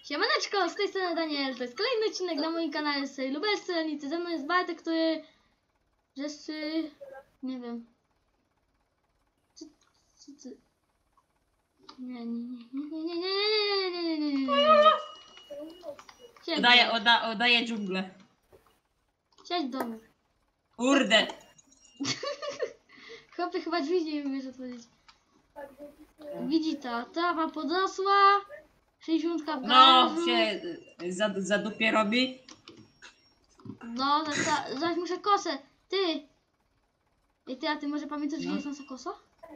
Siemaneczko, z tej strony Daniel, to jest kolejny odcinek na moim kanale z Lubelskiej Strzelnicy. Ze mną jest Bartek, który... Rzeczy... nie wiem... Nie. Oddaję dżunglę. Siedź w domu. Kurde. Chłopie, chyba drzwi nie umiesz otworzyć. Widzi ta trawa podrosła. 60 w No, garażu. się za dupie robi. No, zaraz muszę kosę. Ty! Ej, ty, a ty może pamiętasz, gdzie No. jest nasza kosa?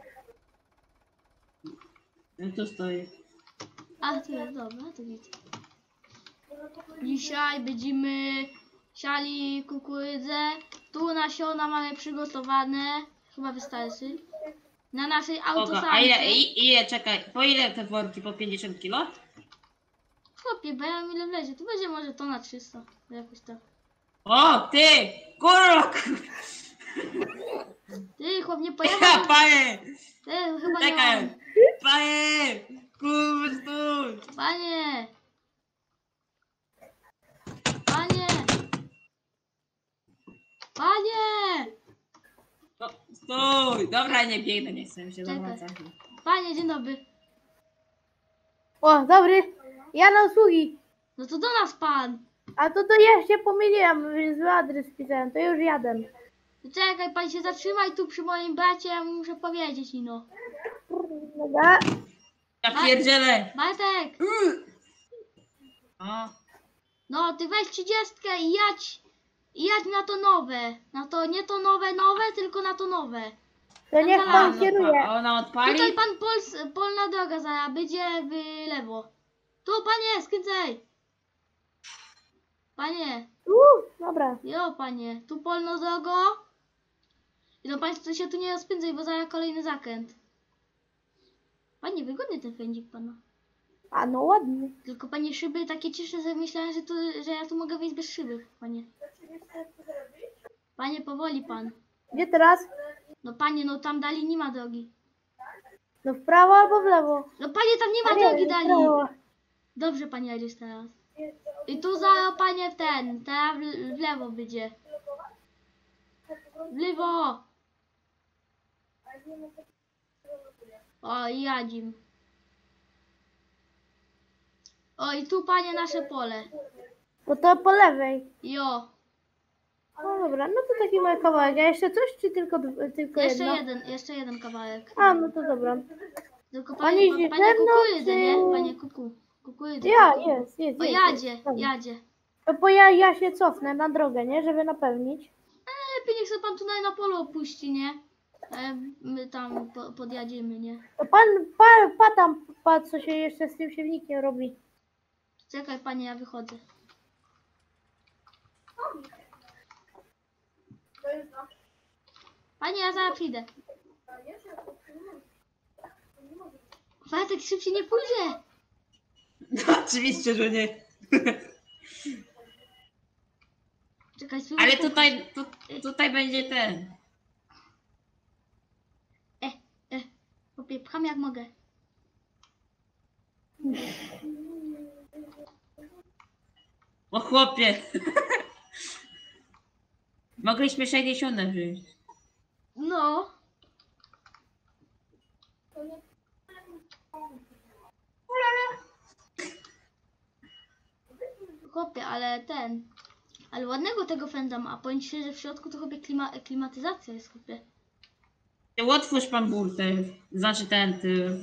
No tu stoi. A, tu jest, dobra, to widzę. Dzisiaj będziemy siali kukurydzę. Tu nasiona mamy przygotowane. Chyba wystarczy. Na naszej Oga, a autosamce. ile, czekaj, po ile te worki? Po 50 kilo? Chłopie, bo ja wiem ile wlezie. Tu będzie może to na 300. Jakoś tak. O, ty! Kurwa! Ty, chłop, nie pojechał. Panie! Ty, chyba nie mam. Czekaj! Panie! Kurwa, stój! Panie! Panie! Panie! No, stój! Dobra, nie biegnę, nie chcę się Czekaj. zawracać. Panie, dzień dobry. O, dobry. Ja na usługi. No to do nas pan. A to ja się pomyliłem, więc zły adres wpisałem, to już jadę. Czekaj, pan się zatrzymaj tu przy moim bracie, ja mu muszę powiedzieć, Nino. Dobra. Ja pierdzielę! Bartek! O, No, ty weź 30 i jadź na to nowe. Na to, nie to nowe, tylko na to nowe. To niech A, pan kieruje. ona odpali? Tutaj pan polna droga zaraz, będzie w lewo. Tu, panie, skręcaj. Panie, Dobra. jo, panie, tu polną drogą. I no państwo się tu nie rozpędzaj, bo zaraz kolejny zakręt. Panie, wygodny ten fędzik pana. A no ładnie. Tylko panie, szyby takie ciszę, że myślałem, że ja tu mogę wejść bez szyby, panie. Panie, powoli pan. Gdzie teraz? No panie, no tam dali nie ma drogi. No w prawo albo w lewo? No panie, tam nie ma A drogi w dali. prawo. Dobrze panie jedziesz teraz. I tu za panie teraz w lewo będzie. W lewo. O, i jadzim. O, i tu panie nasze pole. No to po lewej. Jo. No dobra, no to taki mały kawałek. A jeszcze coś, czy tylko jedno? Jeszcze jeden kawałek. A, no to dobra. Tylko Panie panie zieleno, kukurydzę, czy- nie? Panie kukurydzę. Ja, jest. O, jadzie. To bo ja się cofnę na drogę, nie? Żeby napełnić. Lepiej niech sobie pan tutaj na polu opuści, nie? My tam podjadziemy, nie? To pan co się jeszcze z tym siewnikiem robi. Czekaj panie, ja wychodzę. Panie, ja zaraz przyjdę. Bartek, szybciej nie pójdzie. No, oczywiście, że nie. Czekaj, spróbuj. Ale tutaj będzie ten. Popie, pcham jak mogę. O chłopie. Mogliśmy 60 wziąć. No. Chłopie, ale ładnego tego fenda ma. Powiem ci, że w środku to chłopie klimatyzacja jest, chłopie. Otwórz pan burtę. Znaczy ten.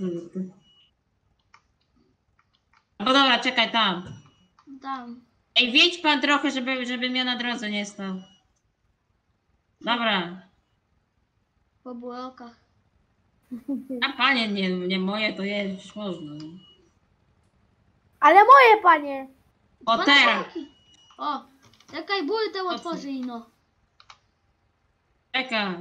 No dobra, czekaj tam. Tam. Ej, wiedź pan trochę, żeby mnie na drodze nie stał. Dobra. Po burokach. A panie, nie moje to jest można. Ale moje panie! O Pana teraz. taki. O, czekaj, burtę otworzy ino. Czekaj.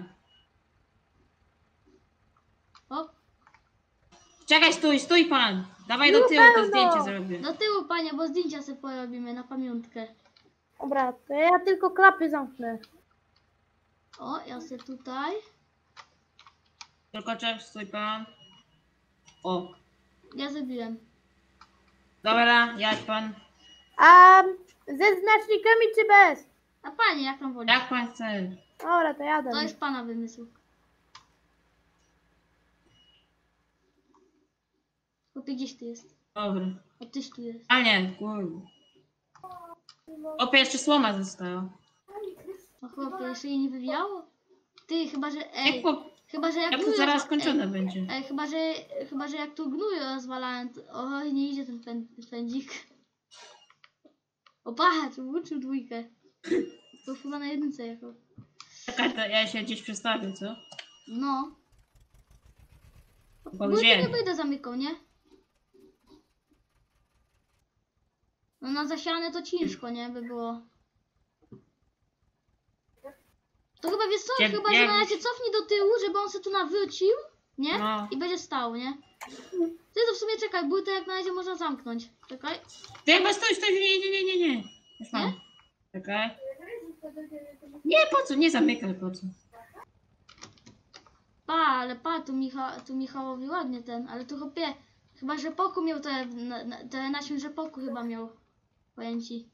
O, Czekaj, stój pan. Dawaj do No tyłu, to pełno. zdjęcie zrobię. do tyłu panie, bo zdjęcia sobie porobimy na pamiątkę. Dobra, to ja tylko klapy zamknę. O, ja sobie tutaj. Tylko czekaj, stój pan. O. Ja zrobiłem. Dobra, jadź pan. A ze znacznikami czy bez? A panie, jak tam woli? Jak pan chce. Dobra, to jadę. To jest pana wymysł. Chłopie, gdzieś ty jest? Dobra. O, tyś tu jest. A nie, kurde. Opie, jeszcze słoma została. O chłopie, jeszcze jej nie wywijało? Ty, chyba że... Jak, Ej, chyba że jak jak tu to zaraz jest- skończone będzie. Ej, chyba że jak tu gnój rozwalałem, to... Oj, nie idzie ten pędzik. O, patrz, włączył dwójkę. To chyba na jedynce jechał. Czekaj, to ja się gdzieś przestawię, co? No. Bo Dwójkę gdzie? nie będę zamykał, nie? No na zasiane to ciężko, nie? By było. To chyba wiesz co? Gdzie- Chyba, gdzie- że na razie cofnij do tyłu, żeby on się tu nawrócił, nie? No. I będzie stał, nie? Ty to w sumie czekaj, bo to jak na razie można zamknąć. Czekaj. Ty chyba stój, nie. Już mam. Czekaj. Nie, po co? Nie zamykaj, po co? Ale tu Michałowi ładnie ten, ale tu chłopie, chyba że Poku miał te naśmieć, że Poku chyba miał. Powiem ci.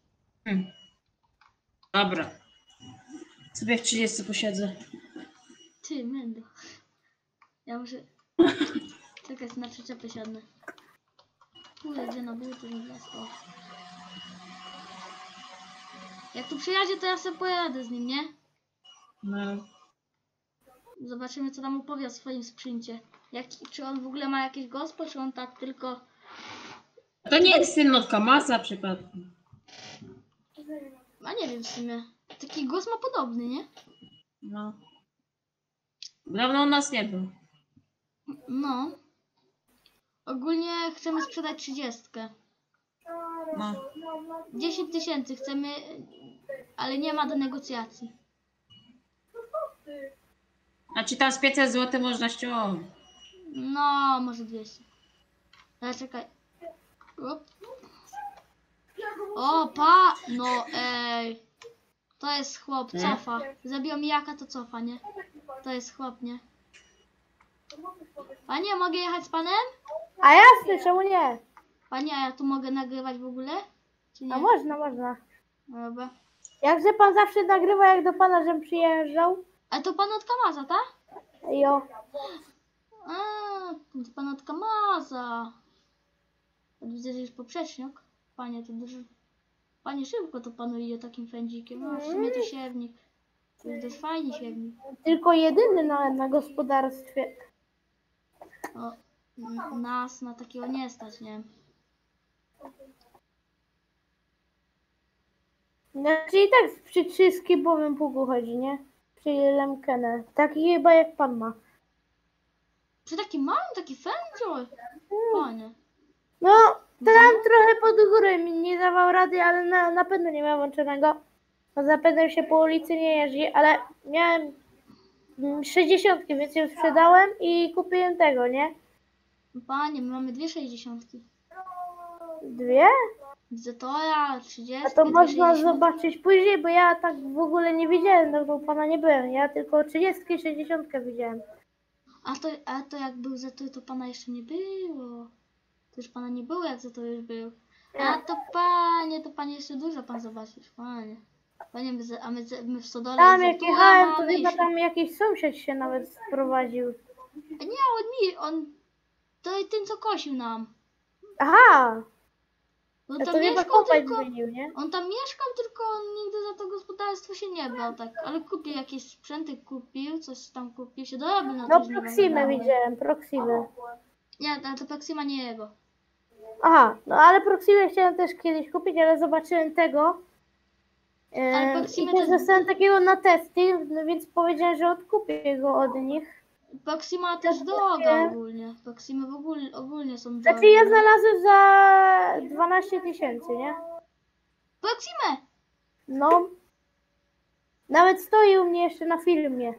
Dobra. Sobie w 30 posiedzę. Ty, Mendo. Ja muszę... Czekaj, na przyczepę siadnę. Kurde, gdzie na buty ten las? O. Jak tu przyjadzie, to ja sobie pojadę z nim, nie? No. Zobaczymy, co tam opowie o swoim sprzęcie. Czy on w ogóle ma jakieś gospo, czy on tak tylko... To nie jest syn od Kamasa przypadkiem. A nie wiem w sumie. Taki głos ma podobny, nie? No. Dawno u nas nie był. No. Ogólnie chcemy sprzedać 30. No. 10 tysięcy chcemy, ale nie ma do negocjacji. A ci tam z 500 zł można ściągnąć. No, może 200. Ale czekaj. Op. O, no ej. To jest chłop, cofa. Zabił mi jaka, to cofa, nie? To jest chłop, nie? Panie, mogę jechać z panem? A jasne, czemu nie? Panie, a ja tu mogę nagrywać w ogóle? Czy nie? A można. No dobra. Jakże pan zawsze nagrywa, jak do pana, żem przyjeżdżał? A to pan od Kamaza, tak? Jo. A, to pan od Kamaza. Widzę, że jest poprzecznik. Panie, to dużo... Panie, szybko to panu idzie takim fędzikiem. No, w sumie to siewnik. To jest dość fajny siewnik. Tylko jedyny na gospodarstwie. O, nas na takiego nie stać, nie? Znaczy i tak przy 3-skibowym pługu chodzi, nie? Przy Lemkenę. Taki chyba jak pan ma. Przy takim małym, taki fędzior. Panie. No, tam trochę pod górę mi nie dawał rady, ale na pewno nie miałem włączonego. No zapewne się po ulicy nie jeździ, ale miałem 60, więc ją sprzedałem i kupiłem tego, nie? Panie, my mamy 2,60. 2? Zetora, 30. A to można 2,60. zobaczyć później, bo ja tak w ogóle nie widziałem, dawno u pana nie byłem. Ja tylko 30 i 60 widziałem. A to jak był Zetor, to pana jeszcze nie było. To już pana nie było, jak Zetor już był. A to panie jeszcze dużo pan zobaczysz, panie. Panie, my w Stodole Tam jak Zetora jechałem, to mamy chyba i- tam jakiś sąsiad się nawet sprowadził. A nie, on to jest ten, co kosił nam. Aha! On To tam chyba mieszkał kopać tylko... zmienił, nie? On tam mieszkał, tylko on nigdy za to gospodarstwo się nie brał, tak. Ale kupił jakieś sprzęty, coś tam kupił, się dorobił na No to, że nie Proximę wiadomo. widziałem, Proximę. Nie, ale to Proxima nie jego. Aha, no ale Proximę chciałem też kiedyś kupić, ale zobaczyłem tego. Ale I Proximę też też... dostałem takiego na testy, no więc powiedziałem, że odkupię go od nich. Proxima też droga ogólnie. Proximy ogólnie są drogie. Znaczy ja znalazłem za 12 tysięcy, nie? Proximę! No. Nawet stoi u mnie jeszcze na filmie.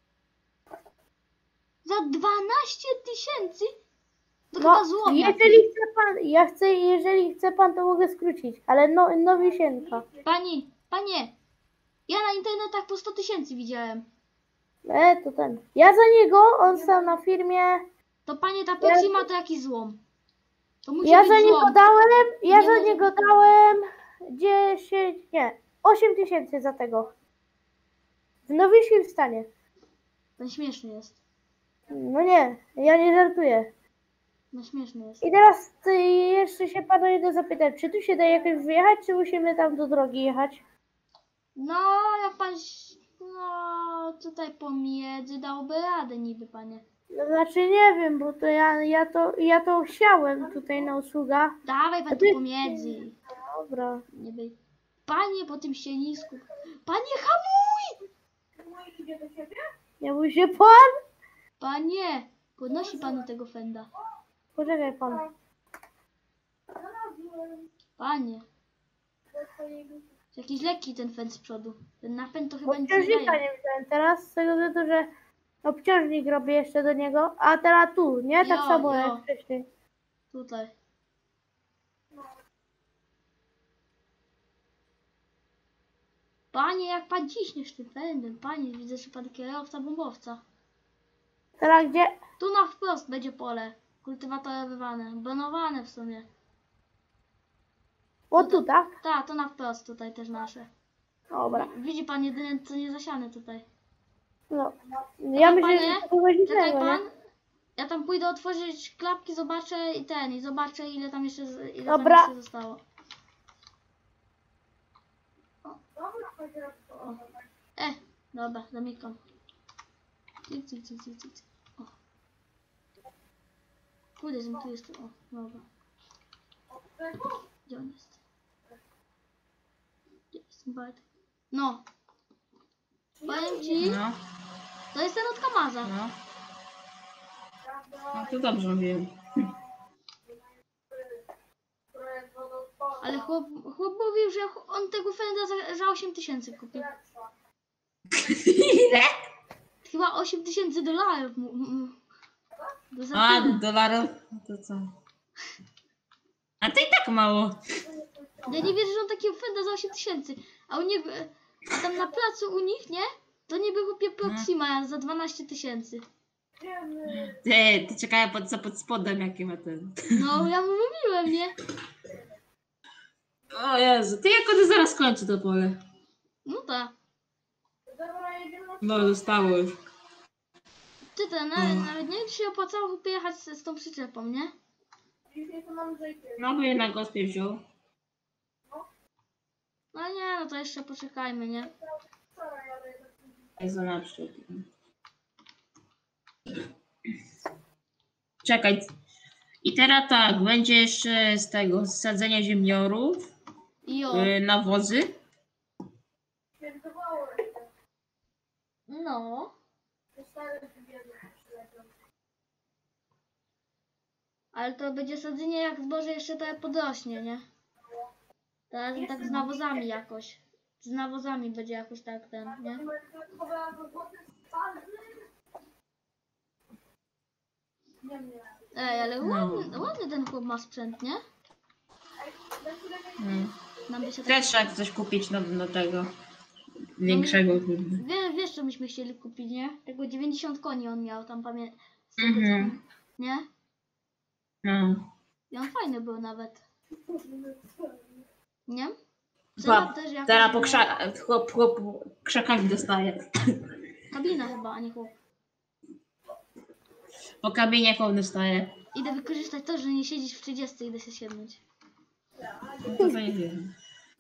Za 12 tysięcy? To No, chyba złom jakiś. jeżeli chce pan, jeżeli chce pan, to mogę skrócić, ale nowisienka. Panie, ja na internetach po 100 tysięcy widziałem. To ten. Ja za niego, on stał na firmie. To panie, ta Proxima to jakiś złom. To musi Ja być za niego złom. dałem, ja Nie za może niego być. dałem 10, nie, 8 tysięcy za tego. W nowicznym stanie. Ten śmieszny jest. No nie, ja nie żartuję. No śmieszny jest. I teraz jeszcze się pana jedno zapytać, czy tu się da jakoś wyjechać, czy musimy tam do drogi jechać? No, jak pan... No, tutaj pomiędzy dałby radę niby, panie. No znaczy nie wiem, bo to ja to chciałem tutaj na usługach. Dawaj pan A tu ty- pomiędzy. Dobra. Niby. Panie, po tym sienisku. Panie, hamuj! Nie bój się pan? Panie, podnosi panu tego fenda. Poczekaj pan. Panie. Jakiś lekki ten fend z przodu. Ten napęd to Bo chyba nic nie obciążnika daje. nie wziąłem teraz, z tego względu, że obciążnik robię jeszcze do niego, a teraz tu, nie? Tak Jo, samo jo. jak wcześniej. Tutaj. Panie, jak pan ciśniesz tym fendem? Panie, widzę, że pan kierowca bombowca. Teraz gdzie? Tu na wprost będzie pole. Kultywatorowywane. Bonowane w sumie. O tu, tak? Tak, to na wprost tutaj też nasze. Dobra. Widzi pan jedyne co nie zasiane tutaj. No. Ja myślę, panie, że to kogoś Czekaj innego, pan. nie? Ja tam pójdę otworzyć klapki, zobaczę i zobaczę ile tam jeszcze, Dobra. Tam jeszcze zostało. O. Dobra, zamykam. Cyk, cyk, cyk, cyk, cyk. O. Kurde, że tu jest. O, dobra. Gdzie on jest? Gdzie jest Bartek? No. Powiem ci, No, to jest ten od Kamaza. no. No to dobrze wiem. Ale chłop mówił, że on tego Fenda za 8 tysięcy kupił. Ile? Chyba 8 tysięcy dolarów A, dolarów? To co? A to i tak mało. Ja nie wierzę, że on takiego Fenda za 8 tysięcy. A u niego, a tam na placu u nich, nie? To niby kupię Proxima za 12 tysięcy. Ty czekaj, co pod spodem, jaki ma ten. No, ja mu mówiłem, nie? O Jezu, ty jak one zaraz kończy to pole. No tak. No, zostało już. Ty ten, nawet nie wiem, czy się opłacało jechać z tą przyczepą, nie? No by jednak gospie wziął. No nie, no to jeszcze poczekajmy, nie? Jezu, na przykład. Czekaj. I teraz tak, będzie jeszcze z tego sadzenia ziemniorów, I o. nawozy. No. Ale to będzie sadzenie jak zboże jeszcze trochę podrośnie, nie? Teraz tak z nawozami jakoś. Z nawozami będzie jakoś tak ten, nie? Ej, ale ładny ten chłop ma sprzęt, nie? Nam by się tak... Też trzeba coś kupić do tego większego. Wiesz, co myśmy chcieli kupić, nie? Tego 90 koni on miał, tam pamiętam. Nie? No. I on fajny był nawet. Nie? Chłop, Też jakoś teraz po było. chłop krzakami dostaje. Kabina chyba, a nie chłop. Po kabinie chłop dostaje. Idę wykorzystać to, że nie siedzisz w 30, idę się siednąć. No to nie wiem.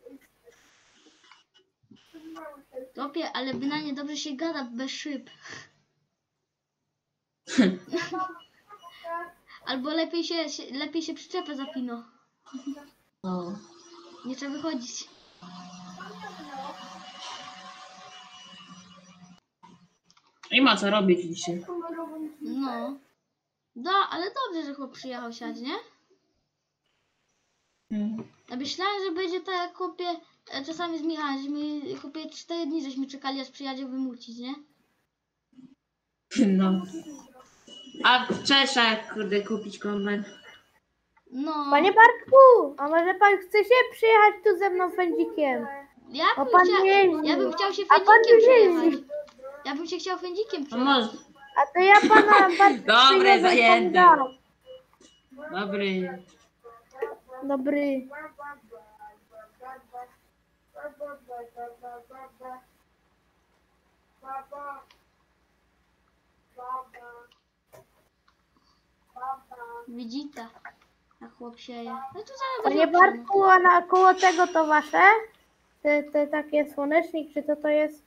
Topie, ale bynajmniej dobrze się gada bez szyb. Albo lepiej się przyczepę zapino. No. Nie trzeba wychodzić. I ma co robić dzisiaj. No. Ale dobrze, że chłop przyjechał siać, nie? Ja myślałem, że będzie tak jak chłopie, czasami z Michałem, żeśmy chłopie 4 dni żeśmy czekali, aż przyjadzie wymucić, nie? No. A trzeba kurde kupić kombajn. No. Panie Bartku, a może pan chce się przyjechać tu ze mną fędzikiem? Ja O, bym, pan chcia... nie jeździ. ja bym chciał się A pan fędzikiem nie przejechać. jeździ. Ja bym się chciał fędzikiem No przejechać. może. A to ja pana Bartku Dobre przywiozę zajęte. pan dam. Dobry. Dobry. Widzicie? Jak chłop sieje. No to zaraz Panie będzie obszerne. Bartku, a na koło tego to wasze? Te takie słonecznik, czy to jest?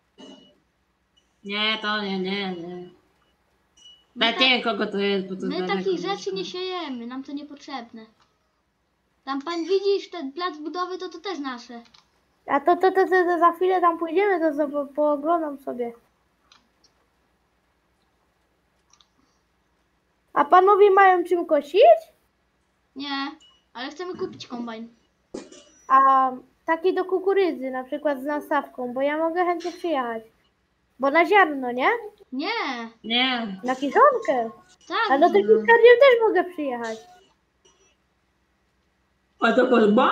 Nie, to nie. My, Nawet nie wiem kogo to jest, bo to my daleko takich rzeczy mieszkam. nie siejemy, nam to niepotrzebne. Tam pan widzisz, ten plac budowy to też nasze. A to za chwilę tam pójdziemy, to pooglądam sobie. A panowie mają czym kosić? Nie, ale chcemy kupić kombajn. A taki do kukurydzy, na przykład z nastawką, bo ja mogę chętnie przyjechać. Bo na ziarno, nie? Nie, Nie. Na kiszonkę. tak. A do tych piskarni też mogę przyjechać. A to podoba?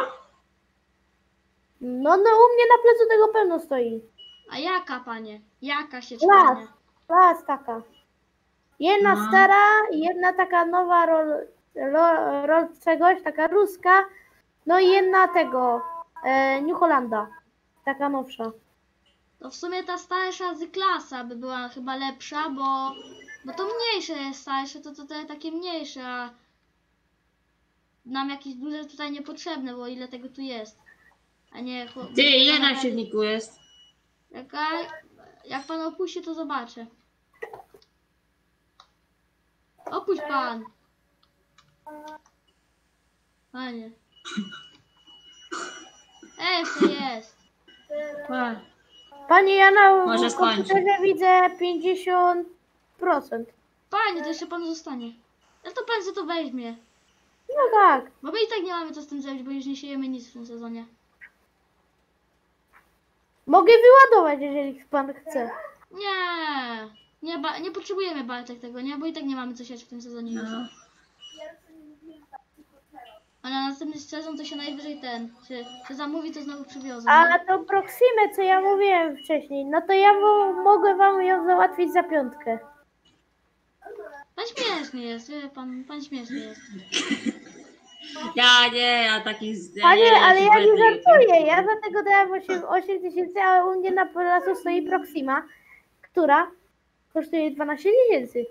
No, u mnie na plecu tego pełno stoi. A jaka, panie? Jaka się Las. czpania? Las taka. Jedna No. stara, jedna taka nowa rol czegoś, taka ruska. No i jedna tego, New Hollanda. Taka nowsza. To w sumie ta starsza z klasa by była chyba lepsza, bo to mniejsze jest starsze, to te takie mniejsze, a nam jakieś duże tutaj niepotrzebne, bo ile tego tu jest. A nie... Ty, ile na silniku jest? Jak pan opuści, to zobaczę. Opuść pan. Panie. Jeszcze jest. Pa. Panie, ja na Może komputerze widzę 50%. Panie, to jeszcze pan zostanie. No to pan sobie to weźmie. No tak. Bo my i tak nie mamy co z tym zrobić, bo już nie siejemy nic w tym sezonie. Mogę wyładować, jeżeli pan chce. Nie potrzebujemy Bartek tego, nie? Bo i tak nie mamy co siać w tym sezonie już. No. A na następny sezon to się najwyżej się zamówi, to znowu przywiozą. A nie? to Proximę, co ja mówiłem wcześniej, no to ja mogę wam ją załatwić za 5. Pan śmieszny jest, wie pan śmieszny jest. Ja takich... Panie, ale ja nie żartuję. żartuję, ja dlatego dałem 8 tysięcy, ale u mnie na placu stoi Proxima, która kosztuje 12 tysięcy.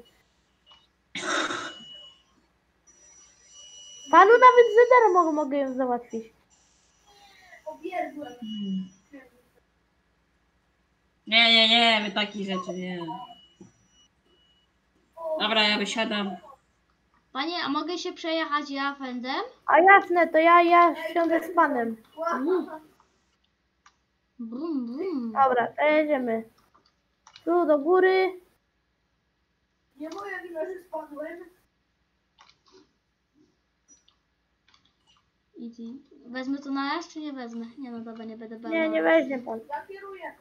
Panu nawet za darmo mogę ją załatwić. Nie, my takich rzeczy nie. Dobra, ja wysiadam. Panie, a mogę się przejechać ja fendem? A jasne, to ja wsiądę z panem. Brum, brum. Dobra, to jedziemy. Tu do góry. Nie moja wina, że spadłem. Easy. Wezmę to na raz, czy nie wezmę? Nie no dobra, nie będę brał. Nie weźmie pan. Ja kieruję.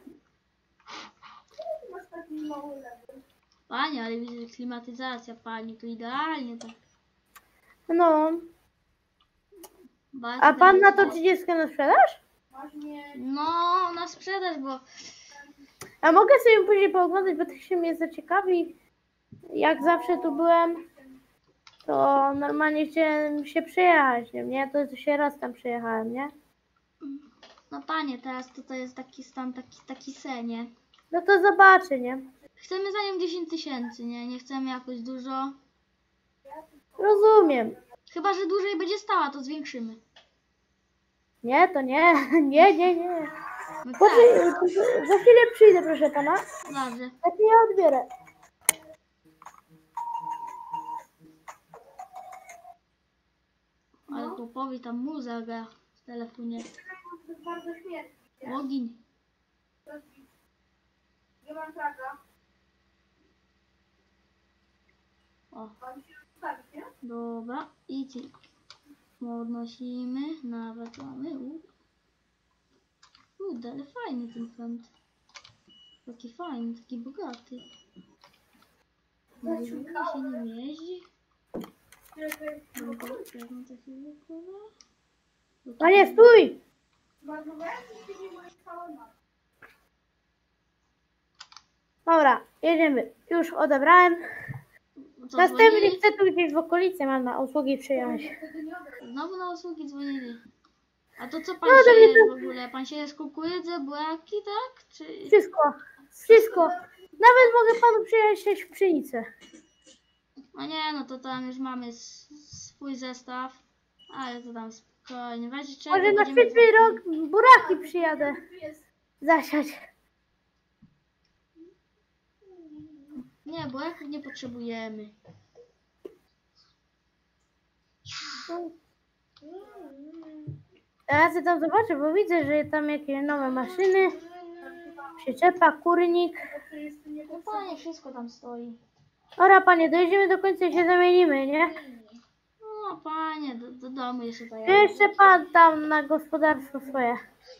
Masz taki mały lewy. Panie, ale widzę, że klimatyzacja, pani, to idealnie tak. No, Bardzo a pan na to dobrze. 30 na sprzedaż? Masz mnie. No, na sprzedaż, bo A mogę sobie później pooglądać, bo tak się mnie zaciekawi. Jak zawsze tu byłem, to normalnie chciałem się przejechać, nie? To się raz tam przejechałem, nie? no panie, teraz to jest taki stan, taki sen, nie? No to zobaczę, nie? Chcemy za nią 10 tysięcy, nie? Nie chcemy jakoś dużo. Rozumiem. Chyba, że dłużej będzie stała, to zwiększymy. Nie, to nie. Nie. No tak, Za chwilę przyjdę, proszę pana. dobrze. Tak ja odbiorę. Ale chłopowi tam muza gra w telefonie. To jest bardzo śmieszne. Ogień. Nie mam traka. O, Mam się ustawić, nie? dobra. I cyk. Podnosimy, nawet mamy. Kurde, ale fajny ten pęd. Taki fajny, taki bogaty. Nie się nim jeździ. Dobra, wezmę takiego kola. Panie, stój! Zmarnowałem się nie moje całe ma. Dobra, jedziemy. Już odebrałem. Co, Następnie dzwonili? chcę tu gdzieś w okolicy, mam na usługi przyjechać. Znowu na usługi dzwonili. A to co pan No, to sieje mnie w ogóle? Pan sieje z kukurydzy, buraki, tak? Czy... Wszystko, wszystko. Nawet mogę panu przyjechać w pszenicę. No nie, no to tam już mamy swój zestaw. Ale to tam spokojnie. Weź czego Może na będziemy... przyszły rok buraki przyjadę zasiać. Nie, buraków nie potrzebujemy. Teraz ja tam zobaczę, bo widzę, że tam jakieś nowe maszyny. Przyczepa, kurnik. No panie, wszystko tam stoi. Dobra panie, dojedziemy do końca i się zamienimy, nie? No panie, do domu jeszcze Czy zajadę. jeszcze pan tam na gospodarstwo swoje?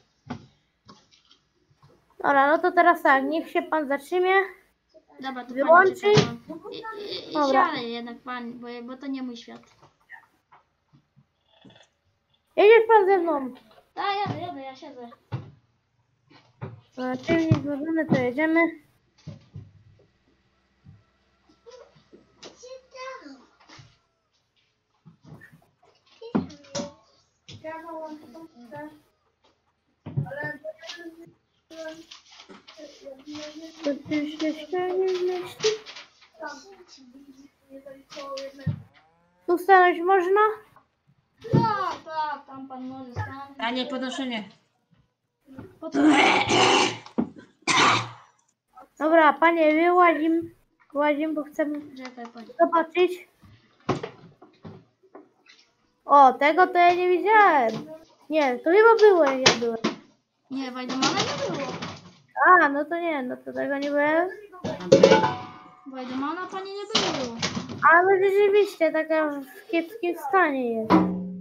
Dobra, no to teraz tak, niech się pan zatrzymie. Dobra, to Wyłączyć? pani czeka. I Dobra. siadaj jednak pan, bo to nie mój świat. Jedziesz pan ze mną. Tak, jadę, ja siedzę. Dobra, czym nie złożone, to jedziemy. Ja mam to, ale To ty się nie zmieści. tam nie zaliczało jednego. Tu stanąć można? Tak, tam pan może stanąć. Panie, podnoszenie. Po co? Dobra, panie, wyłazim, bo chcę Czekaj pani. zobaczyć. O, tego to ja nie widziałem. Nie, to chyba było, jak ja byłem. Nie, Wajdemana nie było. A, no to nie, no to tego nie byłem. Wajdemana pani nie było. Ale rzeczywiście, taka w kiepskim stanie jest.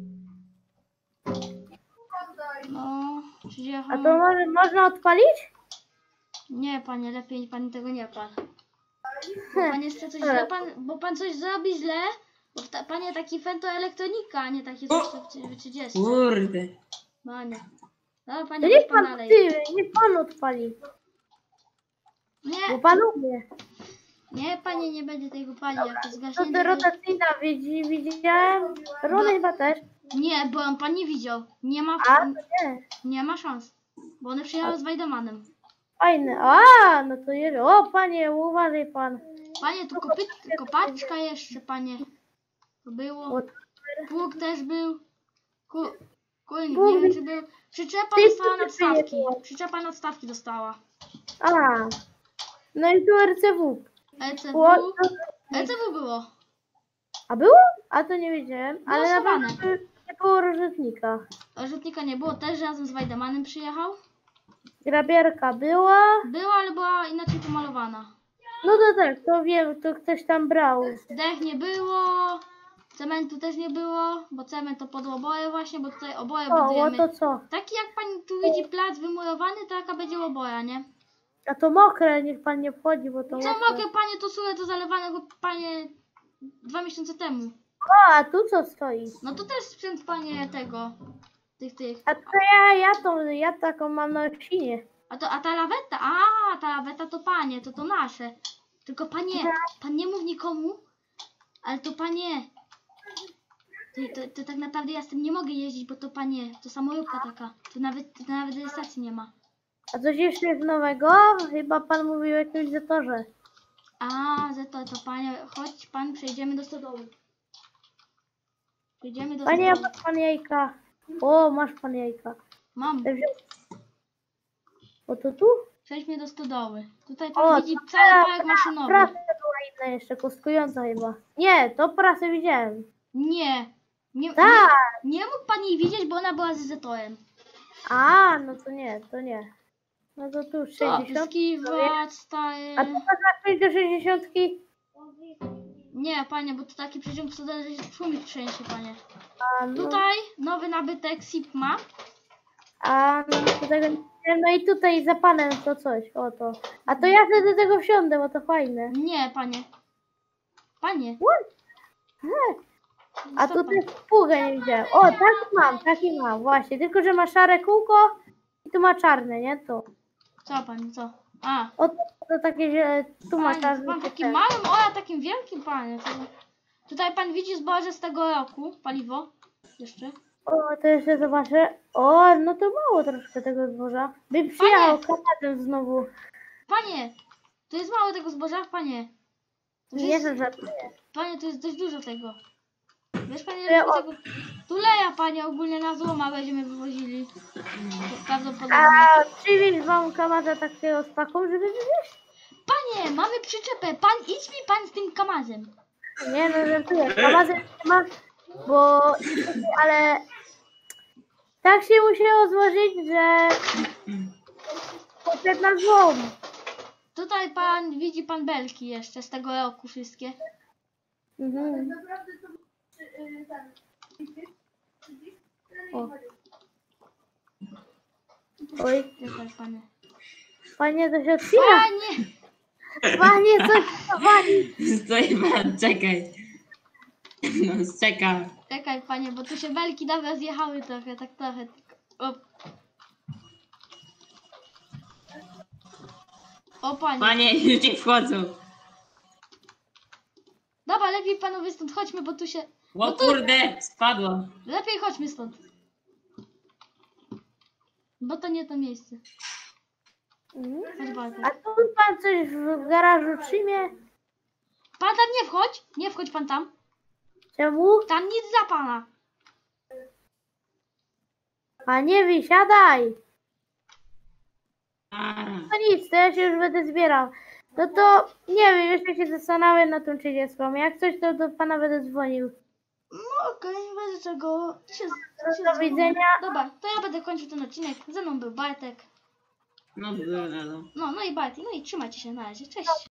No, A przyjechał. to można odpalić? Nie, panie, lepiej pani tego nie pan. Bo pan jeszcze coś źle, bo pan coś zrobi źle. Bo panie taki fen to elektronika, a nie takie coś w 30. Kurde. Panie. Dobra, To panie, niech weź pan pan, dalej. niech pan odpali. Bo Nie, pan umie. nie, panie, nie będzie tego palił, jak to To te zgaśnięte. rotacyjna widziałem. Rony chyba też. Nie, bo on pan nie widział. Nie ma, A, to nie. nie ma szans. Bo one przyjechały z Wajdemanem. Fajne. A, no to jest. O, panie, uważaj pan. Panie, tu kopaczka jeszcze, panie. To było. O, Pług też był. Kulnik, Pług- nie wiem czy był. Przyczepa Ty dostała tu nadstawki. przyjechał. Przyczepa nadstawki dostała. A. No i tu RCW. ECW. O, ECW było. a było? A to nie wiedziałem. Ale na schowane. pewno nie było różnicnika. Rzutnika nie było, też razem z Wajdemanem przyjechał. Grabiarka była. Była, ale była inaczej pomalowana. No to tak, to wiem, to ktoś tam brał. Dech nie było. Cementu też nie było, bo cement to pod oboje właśnie, bo tutaj oboje O, budujemy. to co? Taki jak pani tu widzi plac wymurowany, taka będzie oboja, nie? A to mokre, niech pan nie wchodzi, bo to Co mokre. mogę, panie, to suche, to zalewane, bo panie 2 miesiące temu. O, a tu co stoi? No to też sprzęt, panie, tego. Tych. A to ja taką mam na świnie. A ta laweta, ta laweta to panie, to nasze. Tylko panie, pan nie mów nikomu, ale to panie. To tak naprawdę ja z tym nie mogę jeździć, bo to panie, to samoróbka taka. To nawet rejestracji nie ma. A coś jeszcze jest nowego? Chyba pan mówił o jakimś zatorze. A, że to panie, chodź pan, przejdziemy do stodoły. Przejdziemy do Panie, stodoły. masz pan jajka. O, masz pan jajka. Mam. O, to tu? Przejdźmy do stodoły. Tutaj O, pan widzi to cały park maszynowy. Prasa była inna jeszcze, kostkująca chyba. Nie, to prasę widziałem. Nie Tak. nie mógł pan jej widzieć, bo ona była z ZTO-em. A, no to nie, to nie. No to tu 60. Pyskiwać, stary. A tu można przejść do 60? Nie, panie, bo to taki przeciąg stodoły, że się tłumik trzęsie, panie. A, no, Tutaj nowy nabytek Sigma. a no, do tego nie wiem. No i tutaj za panem to coś, o to. A to ja wtedy do tego wsiądę, bo to fajne. Nie, panie. Panie. A Stop, tutaj spługę nie widziałem. O, taki mam, właśnie. Tylko, że ma szare kółko i tu ma czarne, nie? To. Co pan, co? A, To takie, że tu ma panie, każdy. pan takim małym, o ja takim wielkim, panie. Tutaj pan widzi zboże z tego roku, paliwo. Jeszcze. O, to jeszcze zobaczę. O, no to mało troszkę tego zboża. By przyjechał kanadem znowu. Panie, to jest mało tego zboża, panie. To Nie, jest, że żartuję. panie, to jest dość dużo tego. Wiesz, panie, Ja że tego... Tuleja, panie, ogólnie na złoma będziemy wywozili. To prawdopodobnie. A przywieź wam kamazę takiego z paką, żeby wywieźć? Panie, mamy przyczepę. Pan, idź mi pan z tym kamazem. Nie, no żartuję. Kamazę nie ma, bo... Ale... Tak się musiało złożyć, że... Poszedł na złom. Tutaj pan, widzi pan belki jeszcze z tego roku wszystkie. Mhm. Naprawdę to ten. O. Oj, Tutaj, panie. panie, to się odcina. Panie! Panie, coś wali. Stoi pan, czekaj. No, czeka. Czekaj, panie, bo tu się belki nawet zjechały trochę, tak trochę. O, o panie. Panie, już nie wchodzą. Dobra, lepiej panowie stąd chodźmy, bo tu się... O kurde, spadło. Lepiej chodźmy stąd. Bo to nie to miejsce. Mhm. Chodź, Bartek. A tu pan coś w garażu trzymie? Pan tam nie wchodź! Nie wchodź pan tam. Czemu? Tam nic za pana. Panie, wysiadaj. A, No nic, to ja się już będę zbierał. No to nie wiem, jeszcze się zastanawiam na tą 30. Jak coś, to do pana będę dzwonił. No okej, bez czego. Do widzenia. Dobra, to ja będę kończył ten odcinek. Ze mną był Bartek. no, no, no. No i Bartek, no i trzymajcie się na razie. Cześć.